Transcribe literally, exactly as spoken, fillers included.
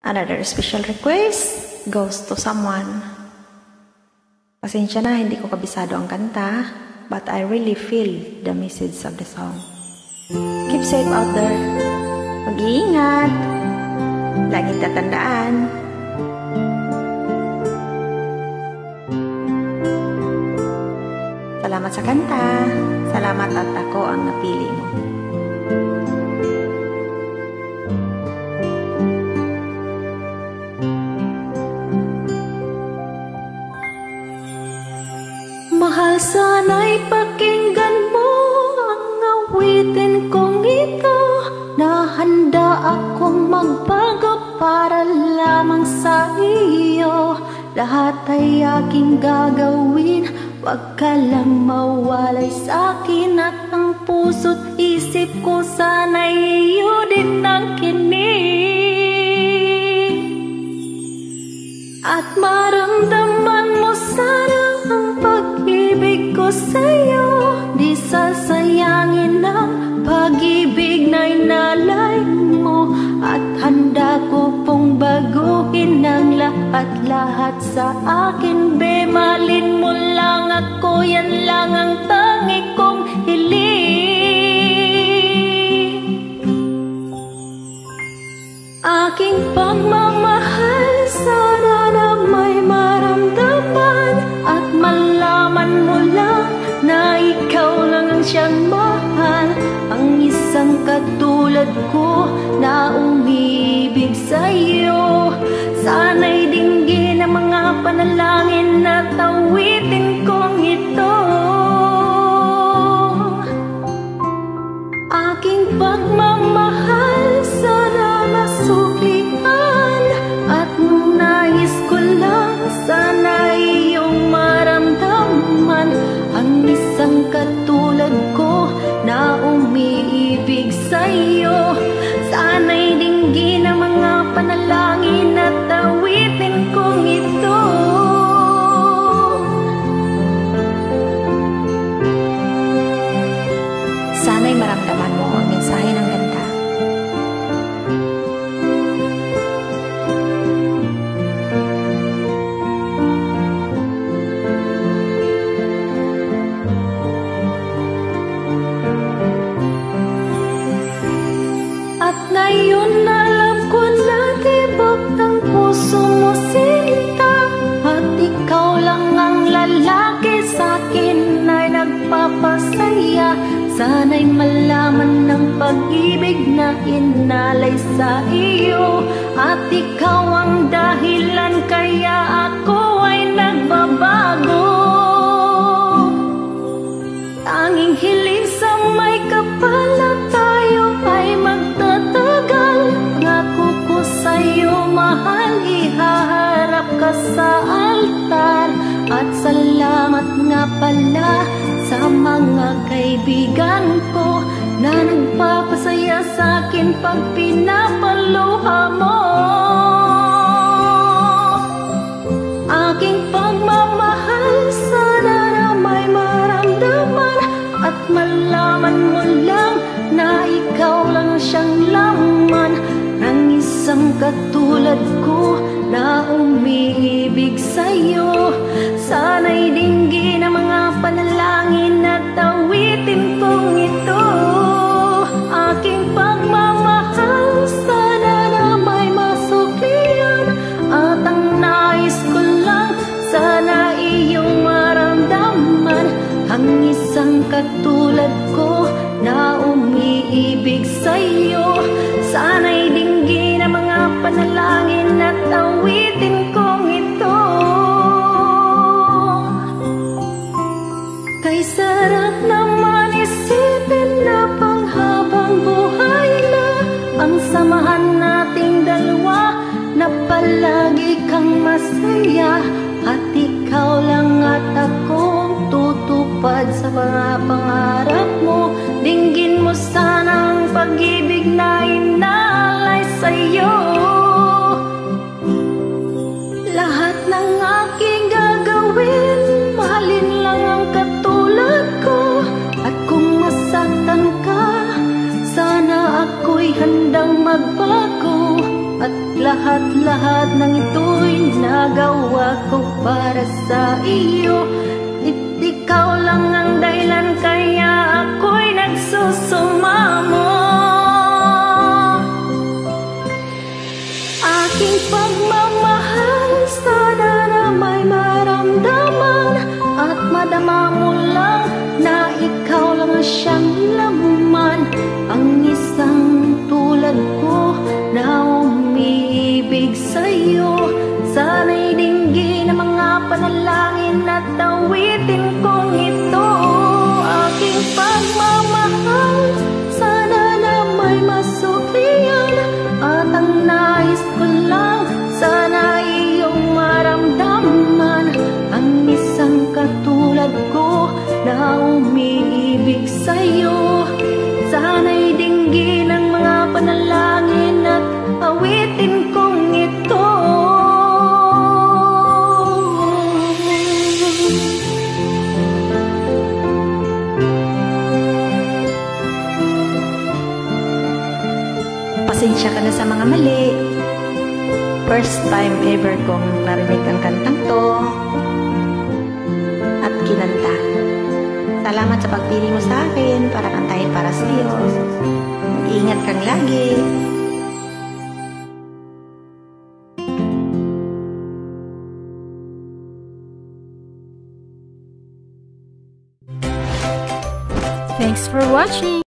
Another special request goes to someone. Pasensya na, hindi ko kabisado ang kanta, but I really feel the message of the song. Keep safe out there. Mag-iingat. Laging tatandaan. Salamat sa kanta. Salamat at ako ang napili mo. Mahal, sana'y pakinggan mo ang awitin kong ito, na handa akong magbago para lamang sa iyo. Lahat ay aking gagawin, wag ka lang mawalay sa'kin. At ang puso't isip ko sana'y iyo din ang kinig. At maramdaman mo sana ang pag-ibig ko sa'yo. Di sasayangin ang pag-ibig na inalay mo. At handa ko pong baguhin ang lahat-lahat sa akin. Be, malin mo lang ako, yan lang ang tangi kong hiling. Aking pagmamahal, sana na may maramdaman at malaman mo lang na ikaw lang ang siyang mahal. Ang isang katulad ko na umiibig sa'yo. Sana'y dinggin ang mga panalangin at awitin kong ito. Aking pagmamahal, sana masuklian. At nung nais ko lang, sana iyong maramdaman ang isang katulad ko na umiibig sa'yo. Sana'y dinggin ang mga panalangin at awitin kong ito. Sana'y maramdaman mo ang mensahe ng kanta. At ngayon alam ko na tibok ng puso mo, sinta. At ikaw lang ang lalaki sa'kin ay nagpapasaya. Sana'y malaman ng pag-ibig na inalay sa iyo. At ikaw ang dahilan kaya ako ay nagbabago. Tanging hiling sa may kapala, tayo ay magtatagal. Ngako ko sa'yo, mahal, ihaharap ka sa altar. At salamat nga pala sa mga kaibigan ko na nagpapasaya sa'kin pag pinapaluha mo. Aking pagmamahal, sana na may maramdaman at malaman mo lang na ikaw lang siyang laman ng isang katulad ko na umiibig sa'yo. Sana'y dinggin ang mga panalangin at awitin kong ito. Aking pagmamahal, sana na may masuklian. At ang nais ko lang, sana iyong maramdaman ang isang katulad ko na umiibig sa'yo. Sana'y dinggin ang mga panalangin at awitin kong ito. Kay sarap naman isipin na panghabang buhay na ang samahan nating dalawa, na palagi kang masaya. At ikaw lang at akong tutupad sa mga pangarap mo. Dinggin mo sana ang pag-ibig na inalay sa'yo. Lahat ng aking gagawin, mahalin lang ang katulad ko. At kung masaktan ka, sana ako'y handang magbago. At lahat-lahat ng ito'y nagawa ko para sa iyo. At ikaw lang ang dahilan kaya ako'y nagsusumamo. Aking pagmamahal, sana na may maramdaman at madama mo lang na ikaw lang ang siyang laman. Ang isang tulad ko na umiibig sa'yo, sana'y dinggin ang mga panalangin at awitin kong ito. Aking pagmamahal, sana na may masuklian, at ang nais ko lang, sana iyong maramdaman ang isang katulad ko na umiibig sa'yo. Sana'y dinggin ang mga panalangin at awitin kong ito. Pasensya ka na sa mga mali. First time ever kong narinig ang kantang to at kinanta. Salamat sa pagpili mo sa akin para kantahin para sa iyo. Ingat kang lagi. Thanks for watching.